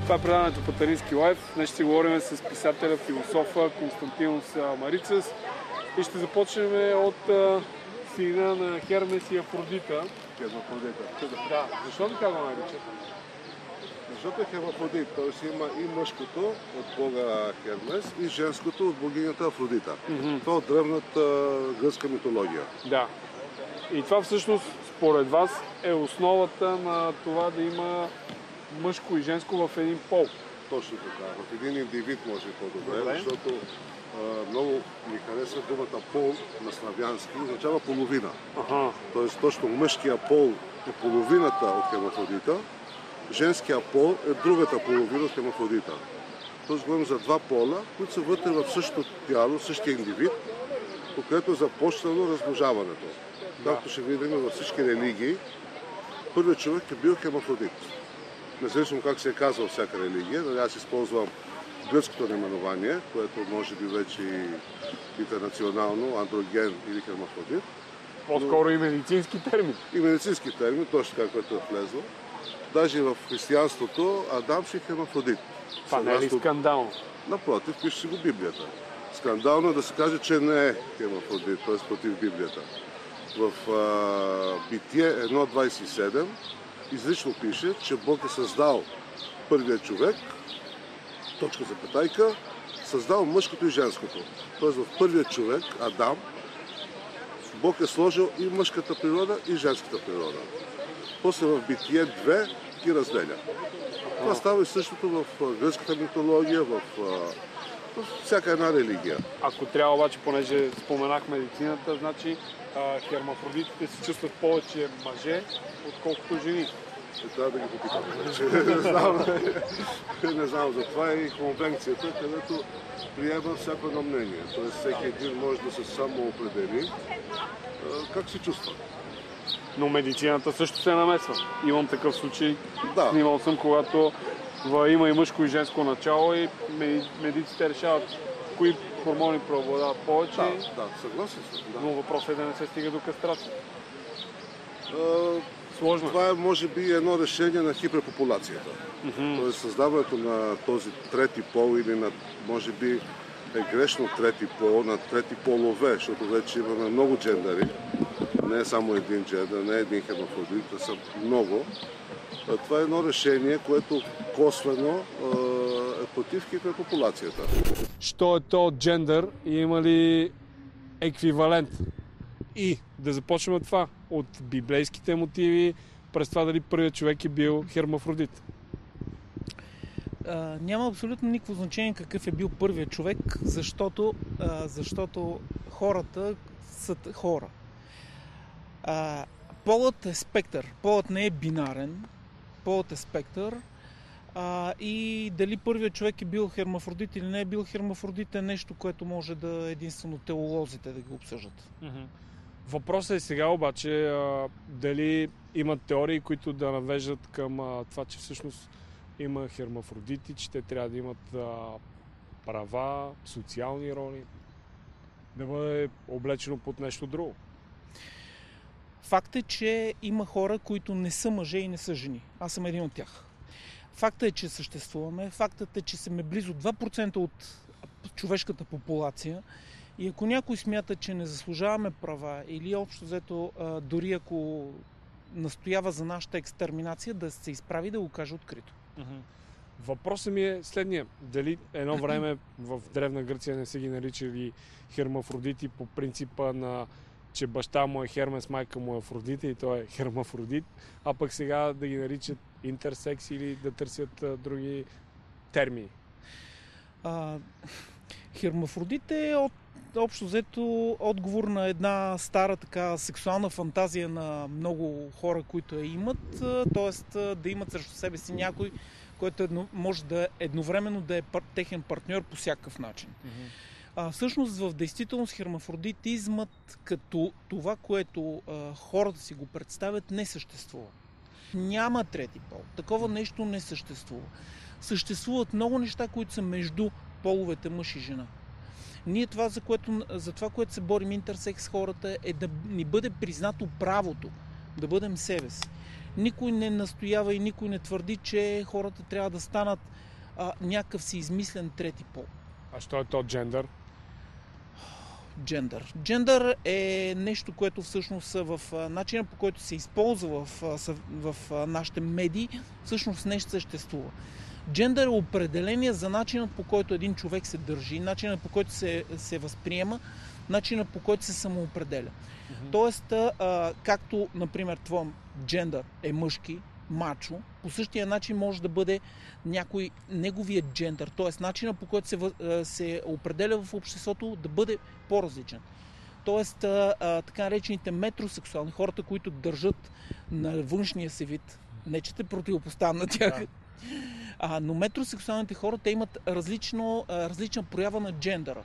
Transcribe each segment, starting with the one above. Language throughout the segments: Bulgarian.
Това е предаването Патарински лайф. Днес ще говорим с писателя, философа Константинос Марицас и ще започнем от сина на Хермес и Афродита. Хермафродита. Да. Защо така го наричат? Защото е хермафродит, т.е. има и мъжкото от бога Хермес и женското от богинята Афродита. Това е от древната гръцка митология. Да. И това всъщност, според вас, е основата на това да има мъжко и женско в един пол. Точно така. В един индивид може по-добре, защото много ми харесва думата пол на славянски, означава половина. Тоест точно мъжкия пол е половината от хермафродита, женския пол е другата половина от хермафродита. Тоест говорим за два пола, които са вътре в същото тяло, същия индивид, по което е започнало размножаването. Както ще видим във всички религии, първият човек е бил хермафродит. Независимо как се е казва всяка религия, но аз използвам гръцкото наименование, което може би вече и интернационално, андроген или хермафродит. По-скоро и медицински термин. И медицински термин, точно така, което е влезло. Даже в християнството Адам ще е хермафродит. Това не е ли скандално? Напротив, пише си го Библията. Скандално е да се каже, че не е хермафродит, т.е. против Библията. В Битие 1.27 изрично пише, че Бог е създал първия човек, точка запетайка, създал мъжкото и женското. Тоест в първия човек, Адам, Бог е сложил и мъжката природа, и женската природа. После в Битие 2 ги разделя. Това става и същото в гръцката митология, в всяка една религия. Ако трябва обаче, понеже споменах медицината, значи хермафродитите се чувстват повече мъже, отколкото жени. Трябва да ги попитам. Не знам за това и конвенцията, където приема всяко едно мнение. Тоест всеки един може да се самоопредели как се чувства. Но медицината също се намесва. Имам такъв случай. Да. Снимал съм, когато има и мъжко и женско начало и медиците решават кои хормони преобладават повече. Да, съгласен съм. Да. Но въпросът е да не се стига до кастрация. Сложно. Това е, може би, едно решение на хиперпопулацията. Тоест създаването на този трети пол или на, може би, е грешно трети пол, на трети полове, защото вече имаме много джендери. Не е само един джендер, не е един хермафродит, а са много. Това е едно решение, което косвено е против хиперпопулацията. Що е то джендър и има ли еквивалент? И да започнем от това, от библейските мотиви, през това дали първият човек е бил хермафродит. Няма абсолютно никакво значение какъв е бил първият човек, защото хората са хора. Полът е спектър. Полът не е бинарен. Полът е спектър. И дали първият човек е бил хермафродит или не е бил хермафродит е нещо, което може да единствено теолозите да ги обсъждат. Въпросът е сега обаче дали имат теории, които да навеждат към това, че всъщност има хермафродити, че те трябва да имат права, социални роли, да бъде облечено под нещо друго. Факт е, че има хора, които не са мъже и не са жени. Аз съм един от тях. Фактът е, че съществуваме. Фактът е, че сме близо 2% от човешката популация. И ако някой смята, че не заслужаваме права или общо взето, дори ако настоява за нашата екстерминация, да се изправи да го каже открито. Въпросът ми е следния. Дали едно време в Древна Гърция не са ги наричали хермафродити по принципа на че баща му е Хермес, майка му е Афродита и той е хермафродит, а пък сега да ги наричат интерсекс или да търсят други термини? Хермафродит е общо взето отговор на една стара така сексуална фантазия на много хора, които я имат, т.е. да имат срещу себе си някой, който може да едновременно да е техен партньор по всякакъв начин. Всъщност в действителност хермафродитизмът като това, което хората си го представят, не съществува. Няма трети пол. Такова нещо не съществува. Съществуват много неща, които са между половете мъж и жена. Ние за това, което се борим интерсекс хората, е да ни бъде признато правото да бъдем себе си. никой не настоява и никой не твърди, че хората трябва да станат някакъв си измислен трети пол. А що е то джендър? Джендър е нещо, което всъщност в начина, по който се използва в нашите медии, всъщност нещо съществува. Джендър е определение за начинът, по който един човек се държи, начинът, по който се възприема, начинът, по който се самоопределя. Тоест, както, например, твой джендър е мъжки, мачо, по същия начин може да бъде някой неговия джендър, т.е. начина, по който се определя в обществото, да бъде по-различен. Тоест, така наречените метросексуални, хората, които държат на външния си вид, не че те противопоставям на тях, но метросексуалните хора, те имат различна проява на джендъра.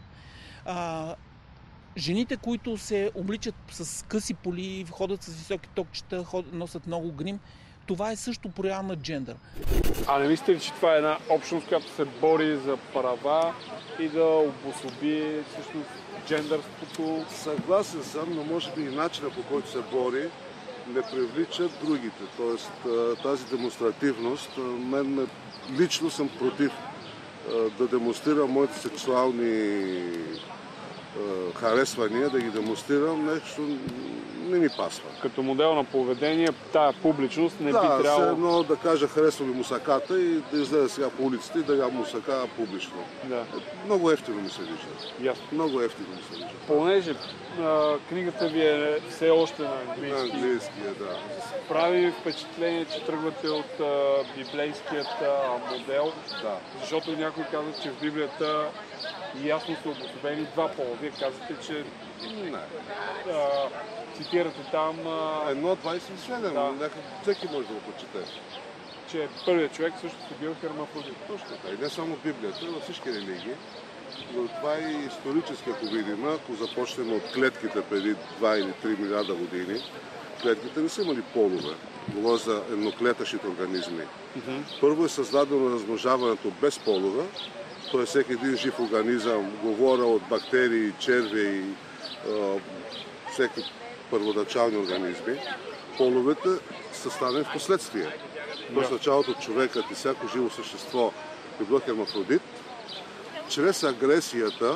Жените, които се обличат с къси поли, ходят с високи токчета, носят много грим, това е също проява на джендър. А не мислите ли, че това е една общност, която се бори за права и да обособи всъщност джендърството? Съгласен съм, но може би и начина, по който се бори, не привличат другите. Тоест тази демонстративност, лично съм против да демонстрирам моите сексуални харесвания, да ги демонстрирам, нещо не ми пасва. Като модел на поведение, тая публичност не би трябвало... Да, едно да кажа харесва ли мусаката и да излезе сега по улицата и да я мусака публично. Да. Много ефтино ми се вижда. Ясно. Много ефтино ми се вижда. Понеже книгата ви е все още на английски. На английския, да. Прави впечатление, че тръгвате от библейският модел, Да. защото някой казва, че в Библията ясно са обособени два пола. Вие казвате, че Не. цитирате там, 1.27, да. Всеки може да го почете. че първият човек също е бил хермафродит. Точно така. И не само Библията, във всички религии. Но това е исторически, ако видим, ако започнем от клетките преди 2 или 3 милиарда години, клетките не са имали полове. Говоря за едноклетъчните организми. Първо е създадено размножаването без полове, т.е. всеки един жив организъм, говоря от бактерии, черви и всеки първоначални организми. Половете са станали в последствие. В началото човекът и всяко живо същество е било хермафродит. Чрез агресията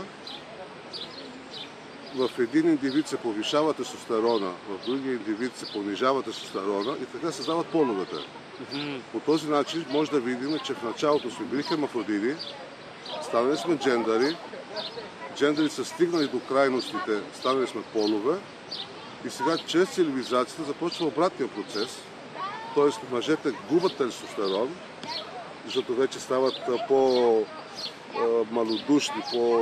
в един индивид се повишава тестостерона, в другия индивид се понижава тестостерона и така създават половете. По този начин може да видим, че в началото сме били хермафродити, станали сме джендари, джендари са стигнали до крайностите, станали сме полове и сега чрез цивилизацията започва обратния процес, т.е. мъжете губят тестостерон, защото вече стават по-малодушни,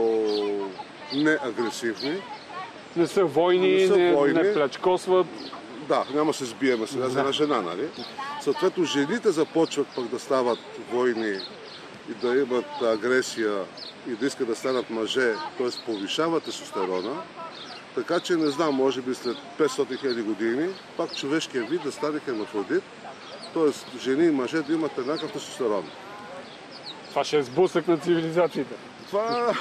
по-неагресивни. Не са войни, не плячкосват. Да, няма се сбиеме сега за една жена, нали? Съответно, жените започват пък да стават войни и да имат агресия и да искат да станат мъже, т.е. повишават тестостерона. Така че не знам, може би след 500 000 години, пак човешкият вид да стане хермафродит, т.е. жени и мъже да имат еднакъв тестостерон. Това ще е сблъсък на цивилизациите. Това...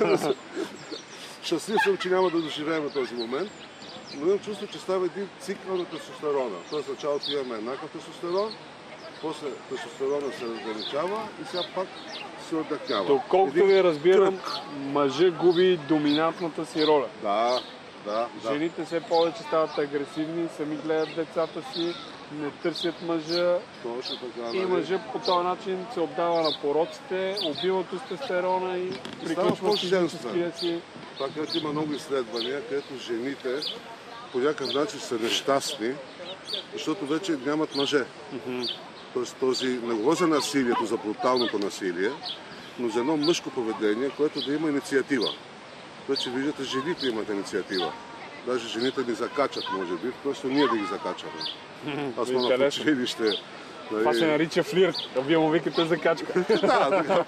Щастлив съм, че няма да доживеем този момент, но имам чувство, че става един цикъл на тестостерона. Тоест, в началото имаме еднакъв тестостерон, после тестостерона се разграничава и сега пак се отдъхнява. Доколкото ви разбирам, мъжът губи доминантната си роля. Да. Жените все повече стават агресивни, сами гледат децата си, не търсят мъжа. Точно така, и мъжът по този начин се отдава на пороците, убива тестостерона и приключва физическия си. Това, където има много изследвания, където жените по някакъв начин са нещастни, защото вече нямат мъже. Тоест не говоря за насилието, за бруталното насилие, но за едно мъжко поведение, което да има инициатива. Вече виждате, жените имат инициатива. Даже жените ни закачат, може би, просто ние да ги закачаме. Аз съм на училище. Това се нарича флирт, а вие му викате закачка. Да, така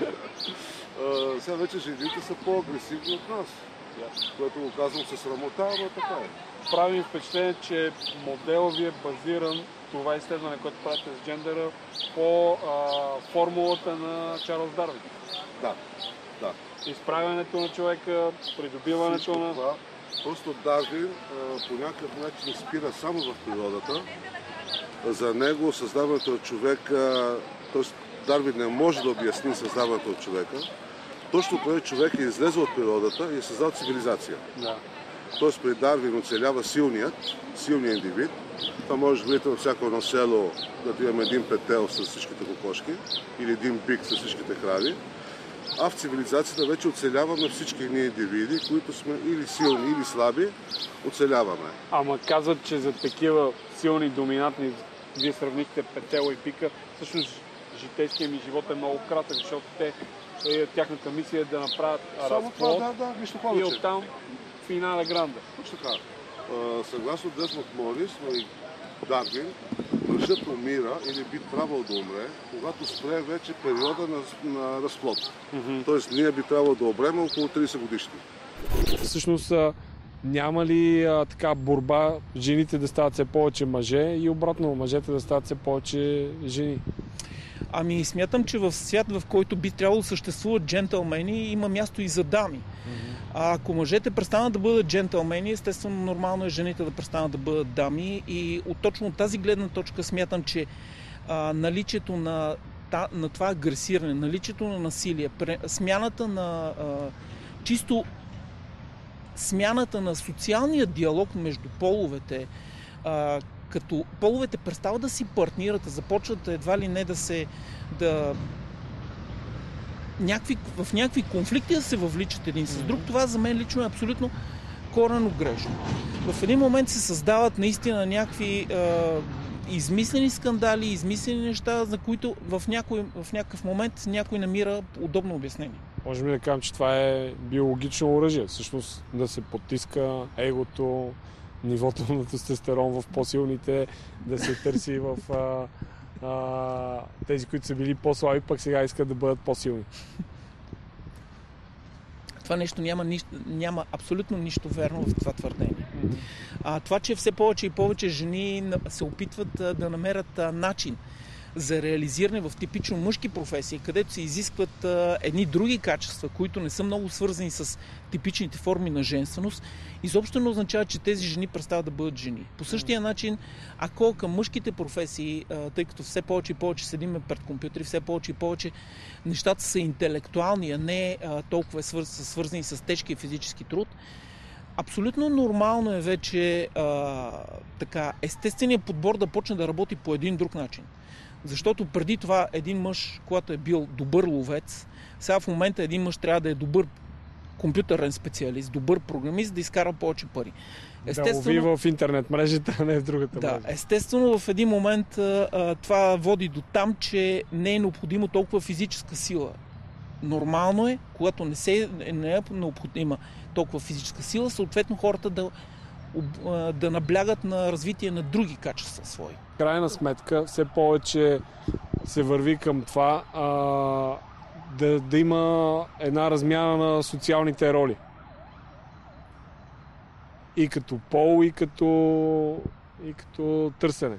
сега вече жените са по-агресивни от нас, което го казвам със срамота, но така е. Прави ми впечатление, че моделът ви е базиран, това изследване, което правите с джендъра, по формулата на Чарлз Дарвин. Да. Изправянето на човека, придобиването на... Това, просто Дарвин по някакъв начин спира само в природата За него създаването на човека, т.е. Дарвин не може да обясни създаването на човека. Точно преди човек е излезъл от природата и е създал цивилизация. Да. Тоест при Дарвин оцелява силният индивид. Това може да видите във всяко едно село, да имаме един петел с всичките кокошки или един бик с всичките крави. А в цивилизацията вече оцеляваме всички ние индивиди, които сме или силни, или слаби, оцеляваме. Ама казват, че за такива силни, доминантни, вие сравнихте петела и пика, всъщност житейският ми живот е много кратък, защото тяхната мисия е да направят разплод и оттам финале гранде. Точно така. Съгласно Десмонд Морис и Дарвин, мъжът умира или би трябвало да умре, когато спре вече периода на разплод. Тоест ние би трябвало да умрем около 30 годишни. Всъщност няма ли така борба жените да стават все повече мъже и обратно мъжете да стават все повече жени? Ами смятам, че в свят, в който би трябвало да съществуват джентълмени, има място и за дами. А ако мъжете престанат да бъдат джентълмени, естествено нормално е жените да престанат да бъдат дами и точно от тази гледна точка смятам, че наличието на това агресиране, наличието на насилие, смяната на смяната на социалния диалог между половете, като половете престават да си партнират, започват едва ли не в някакви конфликти да се въвличат един с друг, това за мен лично е абсолютно коренно грешно. В един момент се създават наистина някакви измислени скандали, измислени неща, за които в някакъв момент някой намира удобно обяснение. Можем ли да кажем, че това е биологично оръжие? Всъщност да се потиска егото, нивото на тестостерон в по-силните, да се търси в тези, които са били по-слаби, пък сега искат да бъдат по-силни. Това нещо няма абсолютно нищо верно в това твърдение. Това, че все повече и повече жени се опитват да намерят начин за реализиране в типично мъжки професии, където се изискват едни други качества, които не са много свързани с типичните форми на женственост, изобщо не означава, че тези жени престават да бъдат жени. По същия начин, ако към мъжките професии, тъй като все повече и повече седиме пред компютри, все повече и повече нещата са интелектуални, а не толкова свързани с тежки физически труд, абсолютно нормално е вече естественият подбор да почне да работи по един друг начин. Защото преди това един мъж, когато е бил добър ловец, сега в момента един мъж трябва да е добър компютърен специалист, добър програмист, да изкара повече пари. Да лови в интернет мрежата, а не в другата мрежа. Да, естествено в един момент това води до там, че не е необходимо толкова физическа сила. Нормално е, когато не е необходима толкова физическа сила, съответно хората да наблягат на развитие на други качества свои. В крайна сметка все повече се върви към това да има една размяна на социалните роли. И като пол, и като търсене.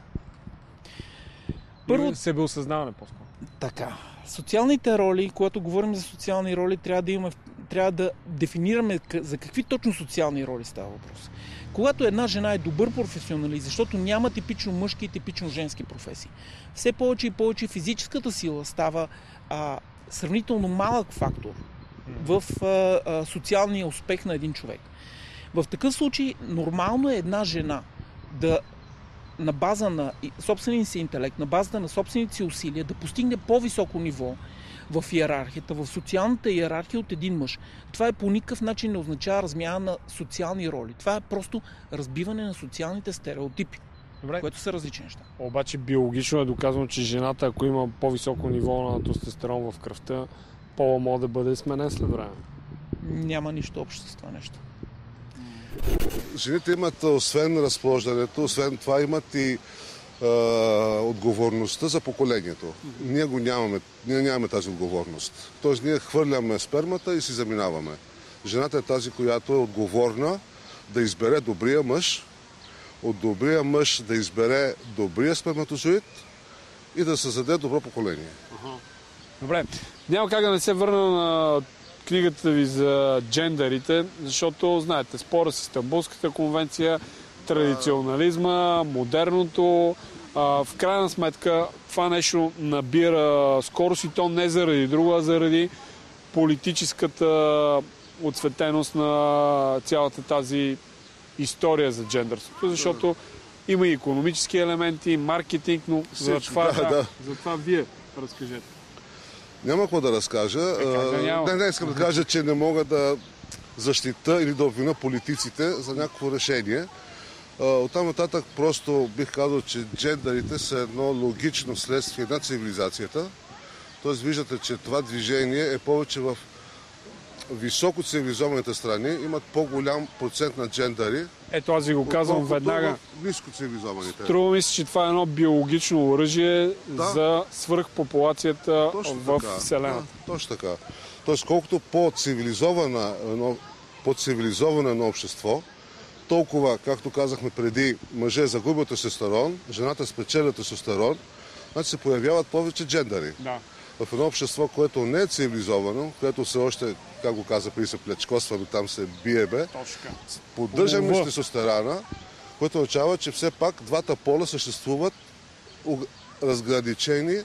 Първо себеосъзнаване по-скоро. Така. Социалните роли, когато говорим за социални роли, трябва да дефинираме за какви точно социални роли става въпрос. Когато една жена е добър професионалист, защото няма типично мъжки и типично женски професии, все повече и повече физическата сила става сравнително малък фактор в социалния успех на един човек. В такъв случай нормално е една жена да на база на собствения си интелект, на базата на собствените си усилия да постигне по-високо ниво в иерархията, в социалната иерархия от един мъж. Това по никакъв начин не означава размяна на социални роли. Това е просто разбиване на социалните стереотипи, което са различни неща. Обаче биологично е доказано, че жената, ако има по-високо ниво на тестостерон в кръвта, пола може да бъде сменен след време. Няма нищо общо с това нещо. Жените имат, освен разплождането, освен това имат и отговорността за поколението. Ние нямаме тази отговорност. Тоест ние хвърляме спермата и си заминаваме. Жената е тази, която е отговорна да избере добрия мъж, от добрия мъж да избере добрия сперматозоид и да създаде добро поколение. Добре, няма как да не се върна на книгата ви за джендерите, защото, знаете, спора с Истанбулската конвенция, традиционализма, модерното, в крайна сметка това нещо набира скорост и то не заради друго, а заради политическата отцветеност на цялата тази история за джендърството, защото има и икономически елементи, и маркетинг, но за това вие разкажете. Няма какво да разкажа. Не искам да кажа, че не мога да защита или да обвина политиците за някакво решение. Оттам нататък просто бих казал, че джендърите са едно логично следствие на цивилизацията. Тоест виждате, че това движение е повече в високо цивилизованите страни, имат по-голям процент на джендъри. Ето аз ви го казвам веднага. Ниско цивилизованите. Струва ми се, че това е едно биологично оръжие за свръхпопулацията в Вселената. Точно така. Тоест колкото по-цивилизовано едно общество, толкова, както казахме преди, мъже загубят тестостерон, жената спечеля тестостерон, значи се появяват повече джендъри. Да. В едно общество, което не е цивилизовано, което все още, как го каза, преди се плечкосваме, там се биебе, поддържаме тестостерона, което означава, че все пак двата пола съществуват разграничени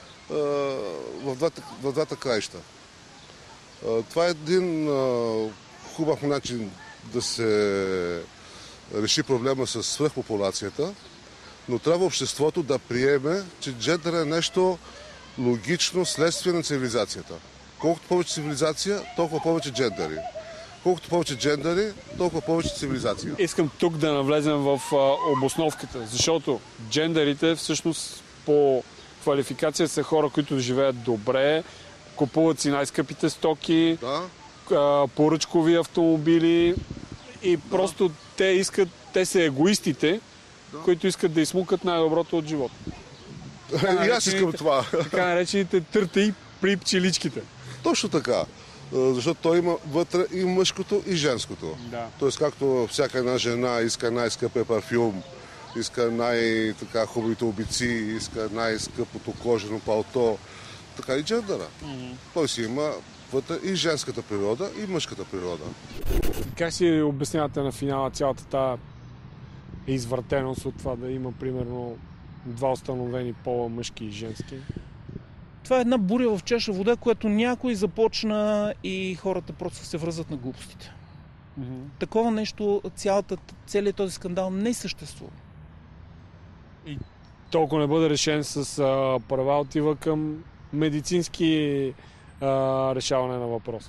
в двата краища. Това е един хубав начин да се реши проблема с свръхпопулацията, но трябва обществото да приеме, че джендър е нещо логично следствие на цивилизацията. Колкото повече цивилизация, толкова повече джендъри. Колкото повече джендъри, толкова повече цивилизация. Искам тук да навлезем в обосновката, защото джендърите всъщност по квалификация са хора, които живеят добре, купуват си най-скъпите стоки, поръчкови автомобили и просто те са егоистите, които искат да изсмукат най-доброто от живота. И аз искам това. Така наречените търтеи при пчеличките. Точно така. Защото той има вътре и мъжкото, и женското. Да. Тоест, както всяка една жена иска най-скъпия парфюм, иска най-хубавите обици, иска най-скъпото кожено палто, така и джендъра. Той си има вътре и женската природа, и мъжката природа. Как си обяснявате на финала цялата тази извъртеност от това да има примерно два установени пола, мъжки и женски? Това е една буря в чаша вода, която някой започна и хората просто се връзват на глупостите. Такова нещо, целият този скандал не съществува. И толкова не бъде решен с права, отива към медицински решаване на въпроса.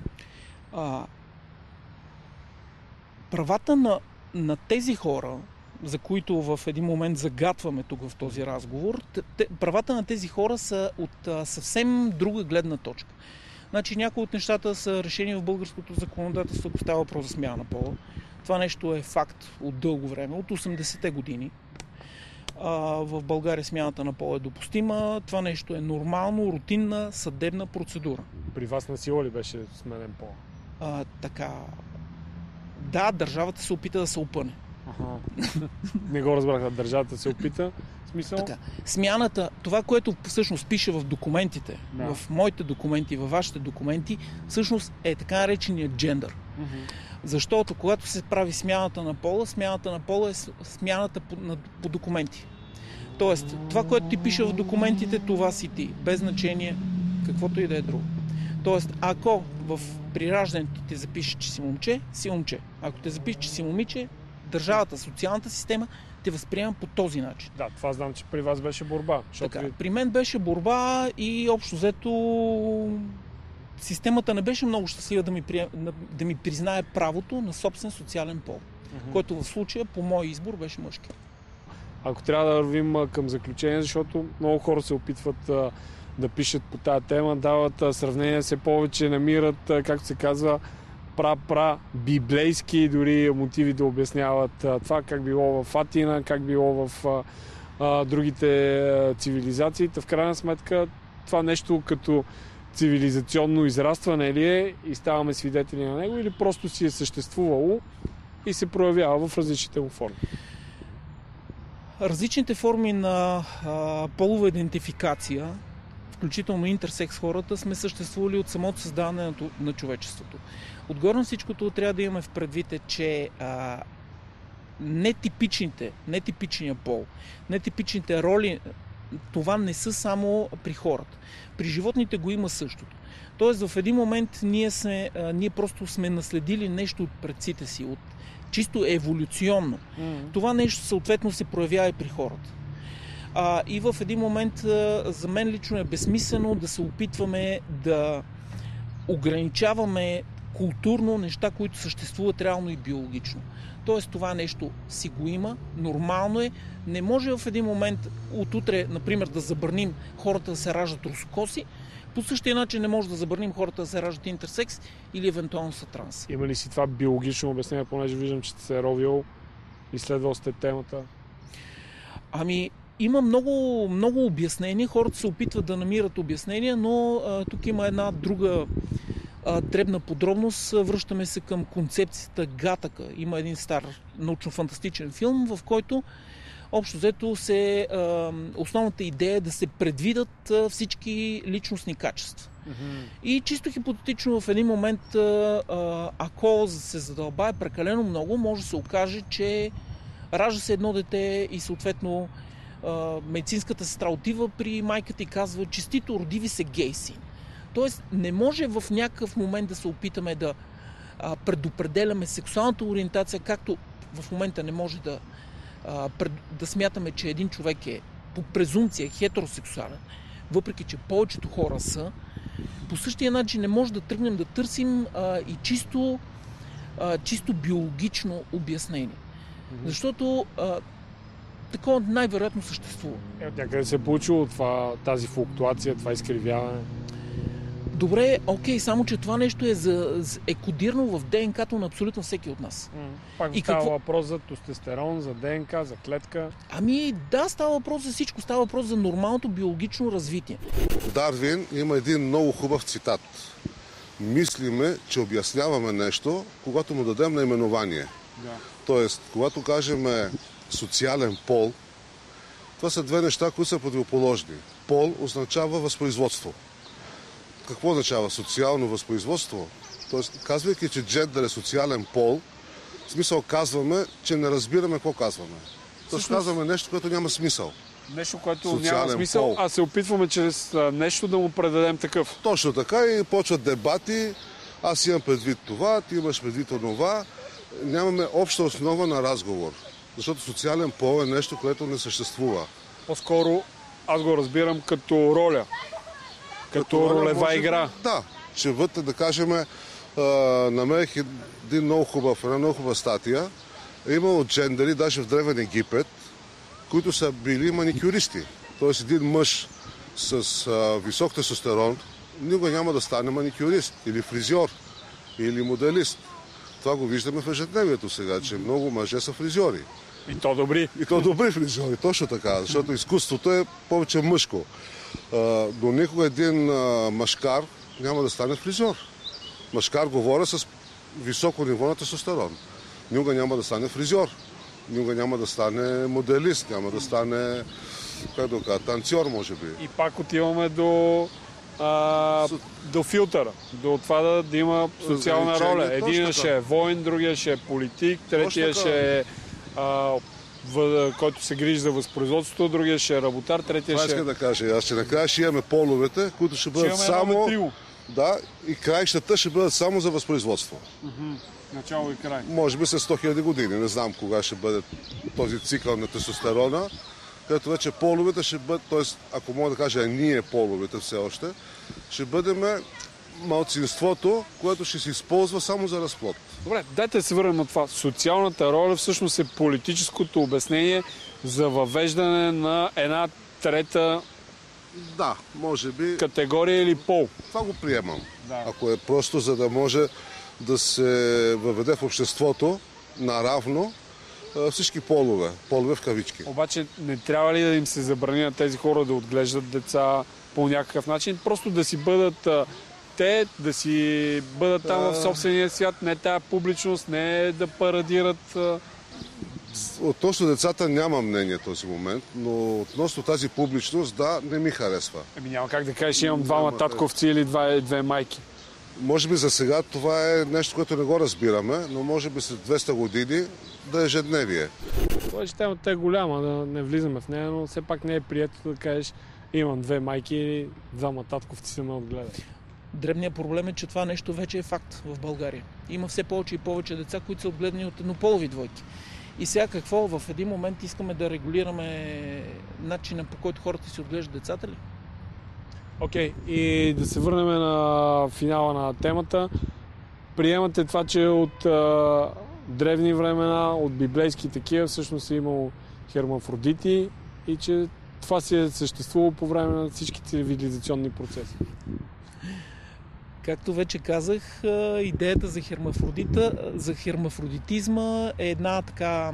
Правата на тези хора, за които в един момент загатваме тук в този разговор, правата на тези хора са от съвсем друга гледна точка. Значи някои от нещата са решени в българското законодателство, ако става въпрос за смяна на пола. Това нещо е факт от дълго време, от 80-те години. В България смяната на пола е допустима. Това нещо е нормално, рутинна съдебна процедура. При вас на сила ли беше сменен пола? Така. Да, държавата се опита да се опъне. Не го разбрах, държавата се опита. Смисъл? Така. Смяната, това, което всъщност пише в документите, в моите документи, във вашите документи, всъщност е така наречения джендър. Защото когато се прави смяната на пола е смяната по документи. Тоест, това, което ти пише в документите, това си ти. Без значение каквото и да е друго. Тоест, ако при раждането ти запише, че си момче, си момче. Ако те запише, че си момиче, държавата, социалната система те възприема по този начин. Да, това знам, че при вас беше борба. Така, при мен беше борба и общо взето системата не беше много щастлива да ми признае правото на собствен социален пол, който в случая по мой избор беше мъжки. Ако трябва да вървим към заключение, защото много хора се опитват да пишат по тази тема, дават сравнения, все повече намират, както се казва, библейски дори мотиви да обясняват това, как било в Атина, как било в другите цивилизации. В крайна сметка това нещо като цивилизационно израстване ли е и ставаме свидетели на него, или просто си е съществувало и се проявява в различните му форми? Различните форми на полова идентификация, включително интерсекс хората, сме съществували от самото създаване на човечеството. Отгоре на всичкото трябва да имаме в предвид, че нетипичния пол, нетипичните роли, това не са само при хората. При животните го има същото. Тоест в един момент ние просто сме наследили нещо от предците си, от чисто еволюционно. Това нещо съответно се проявява и при хората. И в един момент за мен лично е безсмислено да се опитваме да ограничаваме културно неща, които съществуват реално и биологично. Тоест това нещо си го има, нормално е. Не може в един момент от утре, например, да забраним хората да се раждат русокоси, по същия начин не може да забраним хората да се раждат интерсекс или евентуално са транс. Има ли си това биологично обяснение, понеже виждам, че сте се ровил, изследвал сте темата? Има много, много обяснения. Хората се опитват да намират обяснения, но тук има една друга дребна подробност. Връщаме се към концепцията Гатака. Има един стар научно-фантастичен филм, в който общо взето основната идея е да се предвидат всички личностни качества. И чисто хипотетично в един момент, ако се задълбае прекалено много, може да се окаже, че ражда се едно дете и съответно медицинската сестра отива при майката и казва: честито, роди ви се гей син. Тоест не може в някакъв момент да се опитаме да предопределяме сексуалната ориентация, както в момента не може да смятаме, че един човек е по презумпция хетеросексуален, въпреки че повечето хора са. По същия начин не може да тръгнем да търсим и чисто биологично обяснение. Защото такова най-вероятно съществува. Някъде се е получило тази флуктуация, това изкривяване? Добре, окей, само че това нещо е кодирано в ДНК-то на абсолютно всеки от нас. Пак става въпрос за тестостерон, за ДНК, за клетка? Да, става въпрос за всичко. Става въпрос за нормалното биологично развитие. Дарвин има един много хубав цитат. Мислиме, че обясняваме нещо, когато му дадем наименование. Да. Тоест, когато кажем социален пол, това са две неща, които са противоположни. Пол означава възпроизводство. Какво означава социално възпроизводство? Тоест, казвайки, че джендър е социален пол, в смисъл казваме, че не разбираме какво казваме. Тоест казваме нещо, което няма смисъл. Нещо, което социален няма смисъл, пол. а се опитваме чрез нещо да му предадем такъв. Точно така, и почват дебати. Аз имам предвид това, ти имаш предвид онова. Нямаме обща основа на разговор. Защото социален пол е нещо, което не съществува. По-скоро аз го разбирам като роля. Като ролева игра. Да, че вътре, да кажем, намерих една много хубава статия. Е имало джендери, даже в Древен Египет, които са били маникюристи. Тоест един мъж с висок тестостерон никога няма да стане маникюрист или фризьор или моделист. Това го виждаме в ежедневието сега, че много мъже са фризьори. И то добри. И то добри фризьори, точно така, защото изкуството е повече мъжко. Но никога един мъжкар няма да стане фризьор. Мъжкар говоря с високо ниво на тестостерон. Никога няма да стане фризьор. Никога няма да стане моделист, няма да стане, танцор, може би. И пак отиваме до филтъра, до това да има социална роля. Един ще е воин, другия ще е политик, третия ще е който се грижи за възпроизводството, другия ще е работар, третия ще е... Това иска да кажа. Аз ще накрая ще имаме половете, които ще бъдат само... Да, и краищата ще бъдат само за възпроизводство. Начало и край. Може би след 100 000 години. Не знам кога ще бъде този цикъл на тестостерона, където вече половете ще бъдат, т.е. ако мога да кажа ние половете все още, ще бъдем малцинството, което ще се използва само за разплод. Добре, дайте да се върнем на това. Социалната роля всъщност е политическото обяснение за въвеждане на една трета може би категория или пол. Това го приемам. Да. Ако е просто за да може да се въведе в обществото наравно всички полове в кавички. Обаче не трябва ли да им се забрани на тези хора да отглеждат деца по някакъв начин? Просто да си бъдат да си бъдат там в собствения свят, не тая публичност, не да парадират. Относно децата няма мнение в този момент, но относно тази публичност, не ми харесва. Няма как да кажеш, имам двама татковци или две майки. Може би за сега това е нещо, което не го разбираме, но може би след 200 години да е ежедневие. Това че темата е голяма, да не влизаме в нея, но все пак не е прието да кажеш имам 2 майки и 2 татковци се ме отгледат. Дребният проблем е, че това нещо вече е факт в България. Има все повече и повече деца, които са отгледани от еднополови двойки. И сега какво? В един момент искаме да регулираме начина, по който хората си отглеждат децата ли? Окей, и да се върнем на финала на темата. Приемате това, че от древни времена, от библейски такива, всъщност е имало хермафродити и че това си е съществувало по време на всички цивилизационни процеси. Както вече казах, идеята за хермафродитизма е една така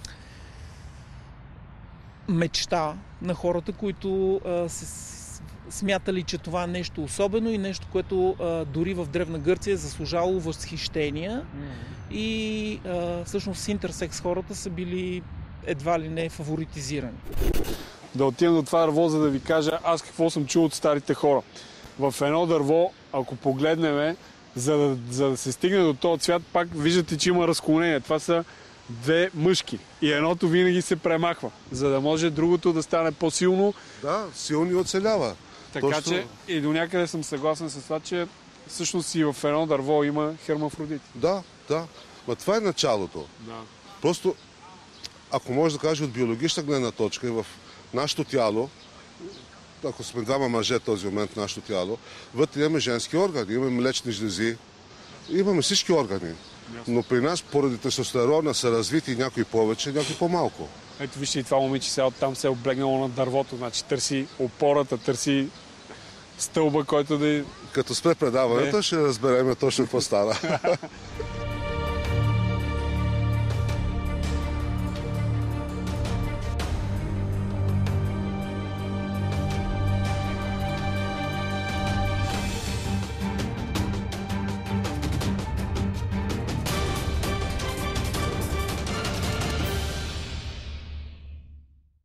мечта на хората, които се смятали, че това е нещо особено и нещо, което дори в Древна Гърция е заслужало възхищение. И всъщност интерсекс хората са били едва ли не фаворитизирани. Да отидем до това дърво, за да ви кажа аз какво съм чул от старите хора. В едно дърво, ако погледнем, за да се стигне до този цвят, пак виждате, че има разклонение. Това са 2 мъжки. И едното винаги се премахва, за да може другото да стане по-силно. Да, силни оцелява. Така че и до някъде съм съгласен с това, че всъщност и в едно дърво има хермафродити. Да. Но това е началото. Да. Просто, ако може да кажа от биологична гледна точка, и в нашето тяло, ако сме 2 мъже в този момент в нашето тяло, вътре имаме женски органи, имаме млечни жлези, имаме всички органи. Но при нас, поради тестостерона, са развити някои повече, някои по-малко. Ето вижте и това момиче сега оттам се е облегнало на дървото, значи търси опората, търси стълба, който да... Като спре предаването, ще разберем точно какво става.